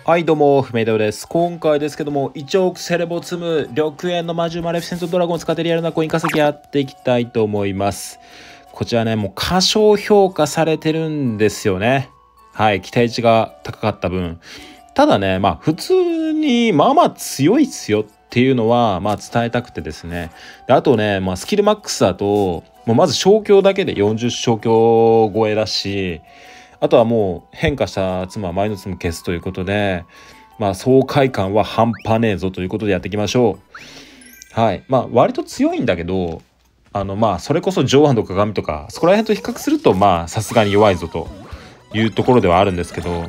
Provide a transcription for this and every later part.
はいどうも、不明瞭です。今回ですけども、1億セレボ積む緑円の魔獣マレフィセントドラゴンを使ってリアルなコイン稼ぎやっていきたいと思います。こちらね、もう過小評価されてるんですよね。はい、期待値が高かった分。ただね、普通にまあまあ強いっすよっていうのは、伝えたくてですね。であとね、スキルマックスだと、もうまず昇強だけで40昇強超えだし、あとはもう変化した妻は前の妻消すということで、爽快感は半端ねえぞということでやっていきましょう。はい。割と強いんだけど、それこそ上腕と鏡とかそこら辺と比較するとさすがに弱いぞというところではあるんですけど、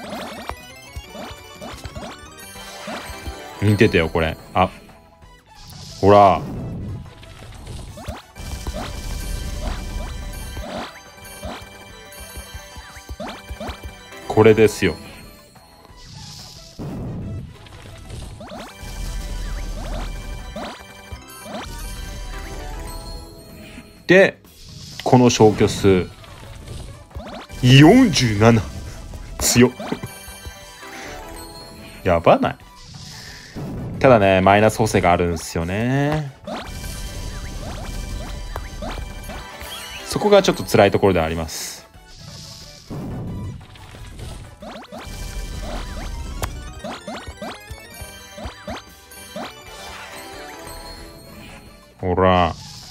似てたよこれ。あ、ほら。これですよ。でこの消去数47強っやばない？ただね、マイナス補正があるんですよね。そこがちょっと辛いところではあります。ほら。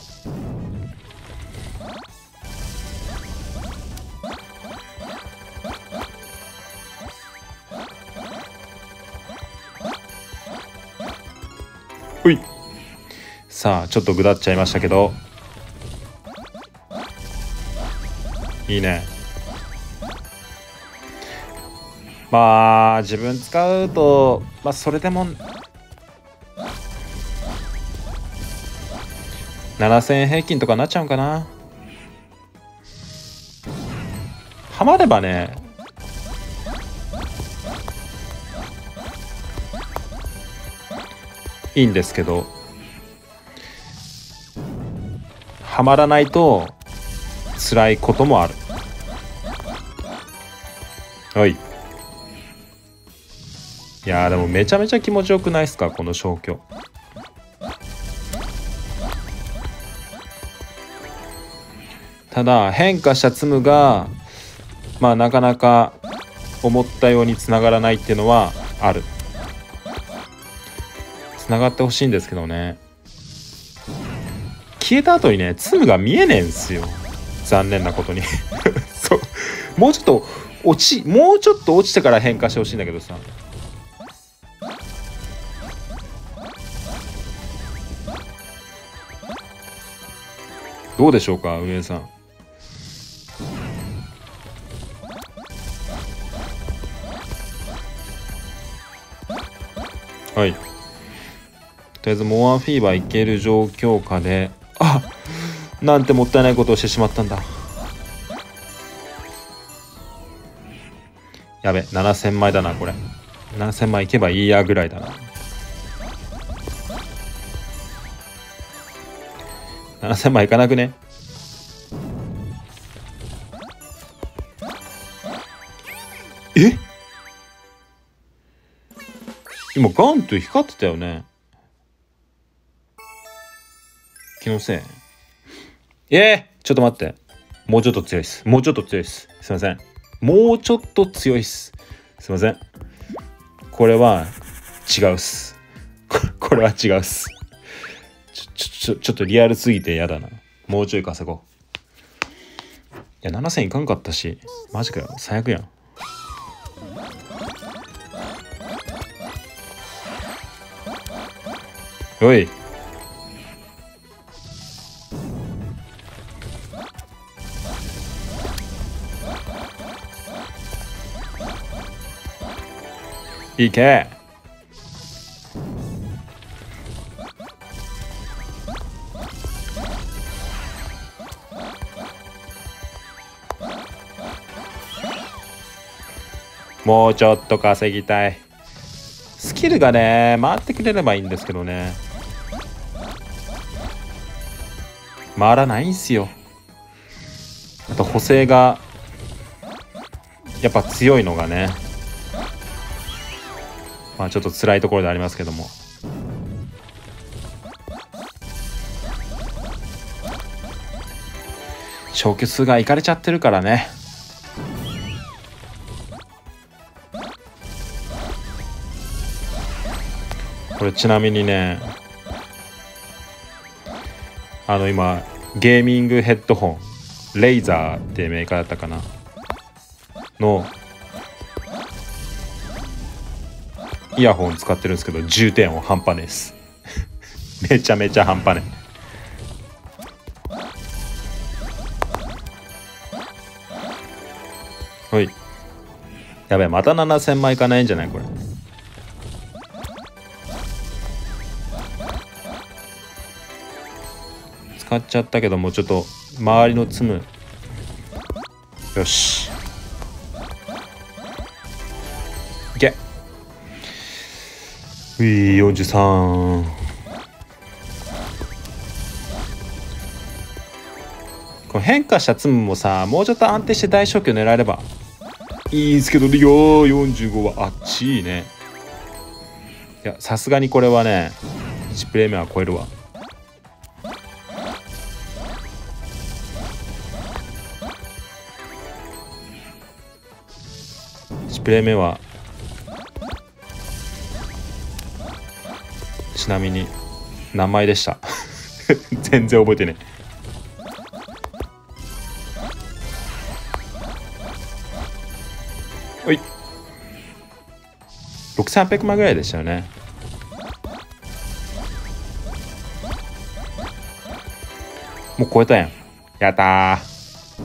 ほい。さあちょっとぐだっちゃいましたけど、いいね。自分使うとそれでも7000円平均とかなっちゃうんかな。ハマればね、いいんですけど、ハマらないと辛いこともある。はい。いやーでもめちゃめちゃ気持ちよくないっすかこの消去。ただ変化したツムがなかなか思ったようにつながらないっていうのはある。つながってほしいんですけどね。消えた後にねツムが見えねえんすよ、残念なことにそう、もうちょっと落ちてから変化してほしいんだけどさ。どうでしょうか上さん。はい、とりあえずモアフィーバーいける状況下で、なんてもったいないことをしてしまったんだ。やべ、7000枚だなこれ。7000枚いけばいいやぐらいだな。7000枚いかなくね？え？今ガンと光ってたよね。気のせい？ちょっと待って。もうちょっと強いっす。もうちょっと強いっす。すいません。もうちょっと強いっす。すいません。これは違うっす。これは違うっす。ちょっとリアルすぎてやだな。もうちょい稼ごう。いや、7000いかんかったし。マジかよ。最悪やん。おい。いけ。もうちょっと稼ぎたい。スキルがね回ってくれればいいんですけどね、回らないんすよ。あと補正がやっぱ強いのがね。 まあちょっと辛いところでありますけども。消去数がいかれちゃってるからね。これちなみにね、今ゲーミングヘッドホンレイザーってメーカーだったかなのイヤホン使ってるんですけど、重点音半端ねえですめちゃめちゃ半端ねえ。ほい、やべえ、また7000枚いかないんじゃないこれ。使っちゃったけど、もうちょっと周りの積む。よし、いけ。43。この変化した積むもさ、もうちょっと安定して大消去狙えればいいんすけどね。45はあっちいね。いや、さすがにこれはね1プレイ目は超えるわ。1プレイ目はちなみに何枚でした全然覚えてねえ。おい、6800枚ぐらいでしたよね。もう超えたやん。やったー。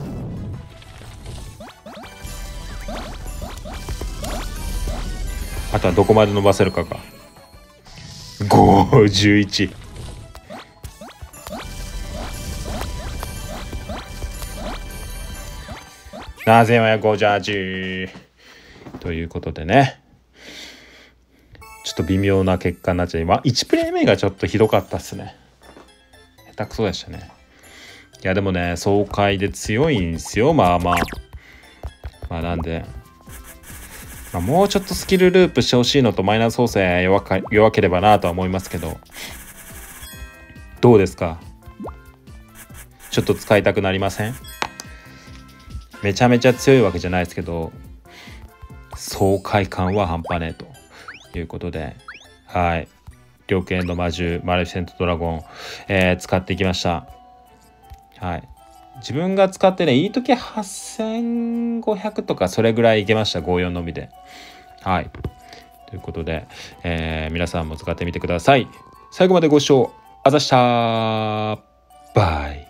あとはどこまで伸ばせるかか。51。7458ということでね、ちょっと微妙な結果になっちゃいます。1プレイ目がちょっとひどかったっすね。下手くそでしたね。いやでもね、爽快で強いんですよ。まあなんで、もうちょっとスキルループしてほしいのと、マイナス補正弱ければなとは思いますけど、どうですか？ちょっと使いたくなりません？めちゃめちゃ強いわけじゃないですけど、爽快感は半端ねえということで、はい、両剣の魔獣マレフィセントドラゴン、使っていきました。はい、自分が使ってね、いい時8500とかそれぐらいいけました。54のみで。はい、ということで、皆さんも使ってみてください。最後までご視聴あざした。バイ。